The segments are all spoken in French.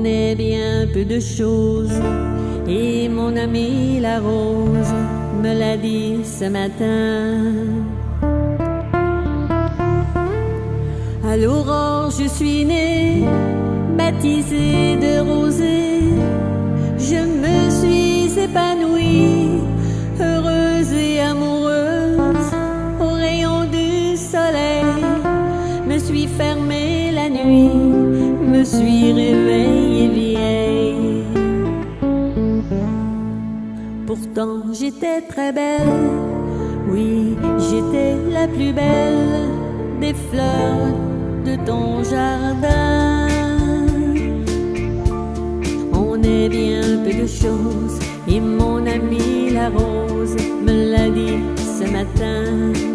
est bien peu de choses, et mon ami la rose me l'a dit ce matin. À l'aurore je suis née, baptisée de rosée. Je me suis épanouie, heureuse et amoureuse. Au rayon du soleil, me suis fermée la nuit, me suis réveillée vieille. Pourtant j'étais très belle, oui, j'étais la plus belle des fleurs de ton jardin. On est bien peu de choses, et mon ami la rose me l'a dit ce matin.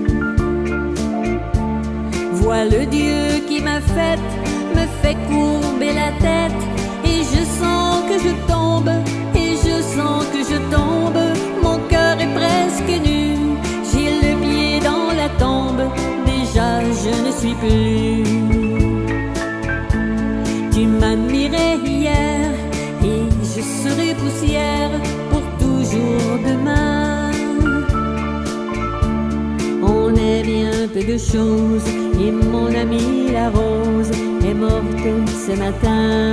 Vois le Dieu qui m'a faite, me fait courber la tête, et je sens que je tombe, et je sens que je tombe. Mon cœur est presque nu, j'ai le pied dans la tombe, déjà je ne suis plus. Tu m'admirais hier, et je serai poussière pour toujours demain. On est bien peu de choses, et mon ami la rose est morte ce matin.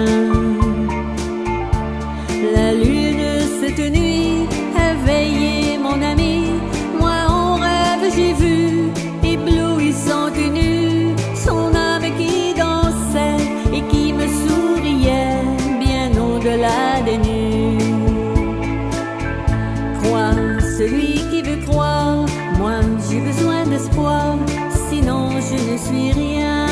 La lune cette nuit a veillé mon ami, moi en rêve j'ai vu, éblouissante et nue, son âme qui dansait et qui me souriait bien au-delà des nues. Crois celui qui veut croire, moi j'ai besoin d'espoir, sinon je ne suis rien.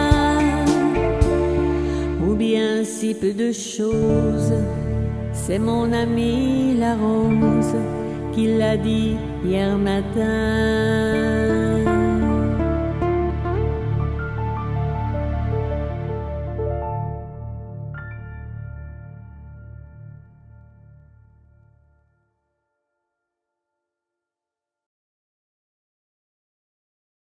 Ou bien si peu de choses, c'est mon ami la rose qui l'a dit hier matin.